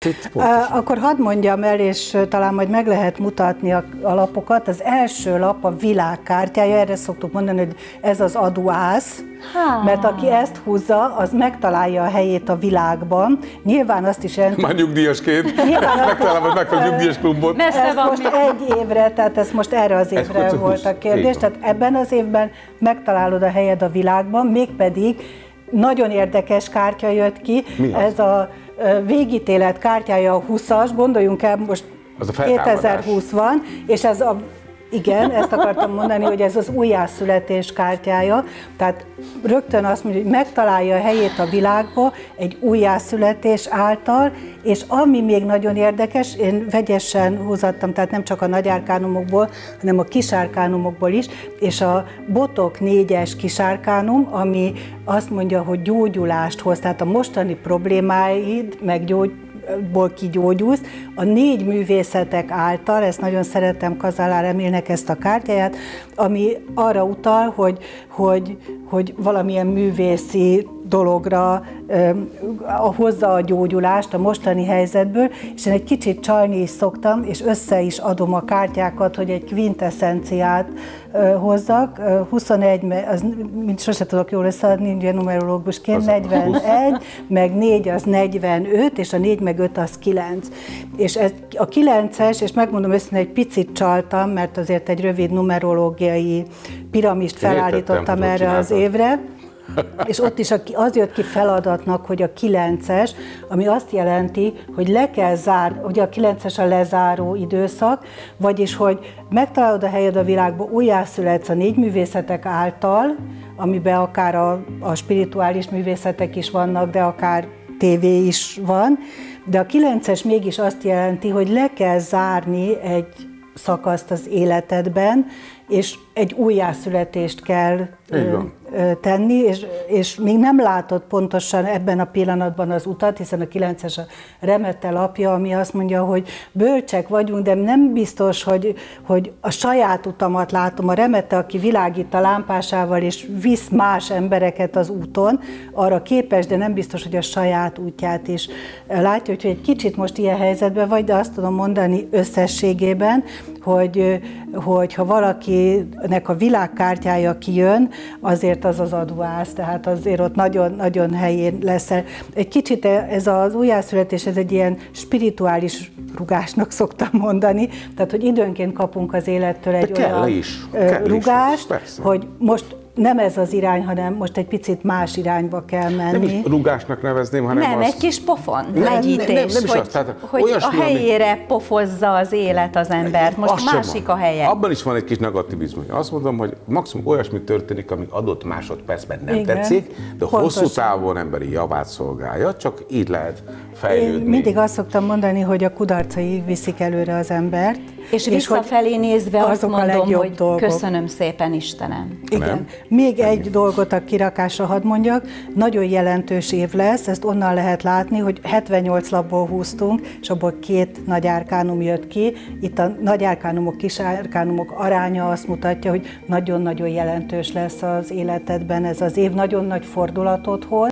Akkor hadd mondjam el, és talán majd meg lehet mutatni a lapokat. Az első lap a világkártyája, erre szoktuk mondani, hogy ez az aduász, mert aki ezt húzza, az megtalálja a helyét a világban. Nyilván azt is jelenti... Már nyugdíjasként megtalálom, hogy megfelelő nyugdíjas klubot. Ez most egy évre, tehát ez most erre az évre volt a kérdés. Tehát ebben az évben megtalálod a helyed a világban, mégpedig nagyon érdekes kártya jött ki. Ez a végítélet kártyája a 20-as, gondoljunk el, most 2020 van, és ez a igen, ezt akartam mondani, hogy ez az újjászületés kártyája, tehát rögtön azt mondja, hogy megtalálja a helyét a világba egy újjászületés által, és ami még nagyon érdekes, én vegyesen húzattam, tehát nem csak a nagy árkánumokból, hanem a kis árkánumokból is, és a botok 4-es kis árkánum, ami azt mondja, hogy gyógyulást hoz, tehát a mostani problémáid ból kigyógyulsz, a 4 művészetek által, ezt nagyon szeretem Kazalár Emilnek ezt a kártyáját, ami arra utal, hogy valamilyen művészi dologra hozza a gyógyulást a mostani helyzetből, és én egy kicsit csalni is szoktam, és össze is adom a kártyákat, hogy egy kvintessenciát hozzak. 21, az, mint sose tudok jól összeadni, ugye numerológusként, 41, meg 4 az 45, és a 4 meg 5 az 9. És ez a 9-es, és megmondom őszintén, egy picit csaltam, mert azért egy rövid numerológiai piramist felállítottam erre az évre, és ott is az jött ki feladatnak, hogy a 9-es, ami azt jelenti, hogy le kell zárni, hogy a 9-es a lezáró időszak, vagyis, hogy megtalálod a helyed a világban, újjászületsz a 4 művészetek által, amiben akár a spirituális művészetek is vannak, de akár tévé is van, de a 9-es mégis azt jelenti, hogy le kell zárni egy szakaszt az életedben, és egy újjászületést kell tenni, és még nem látod pontosan ebben a pillanatban az utat, hiszen a 9-es a remete lapja, ami azt mondja, hogy bölcsek vagyunk, de nem biztos, hogy a saját utamat látom. A remete, aki világít a lámpásával, és visz más embereket az úton, arra képes, de nem biztos, hogy a saját útját is látja, hogy egy kicsit most ilyen helyzetben vagy, de azt tudom mondani összességében, hogy ha valakinek a világkártyája kijön, azért az az aduász, tehát azért ott nagyon helyén lesz. Egy kicsit ez az újjászületés, ez egy ilyen spirituális rugásnak szoktam mondani, tehát hogy időnként kapunk az élettől egy olyan rugást, hogy most nem ez az irány, hanem most egy picit más irányba kell menni. Nem is rugásnak nevezném, hanem nem, egy kis pofon, legyítés, hogy a helyére pofozza az élet az embert. Most másik a helye. Abban is van egy kis negativizmus. Azt mondom, hogy maximum olyasmi történik, ami adott másodpercben nem tetszik, de hosszú távon emberi javát szolgálja, csak így lehet fejlődni. Én mindig azt szoktam mondani, hogy a kudarcai viszik előre az embert. És visszafelé nézve azt mondom, hogy dolgok. Köszönöm szépen, Istenem. Igen. Nem? Még egy dolgot a kirakásra hadd mondjak, nagyon jelentős év lesz, ezt onnan lehet látni, hogy 78 lapból húztunk, és abból 2 nagy árkánum jött ki. Itt a nagy árkánumok, kis árkánumok aránya azt mutatja, hogy nagyon-nagyon jelentős lesz az életedben ez az év, nagyon nagy fordulatot hoz.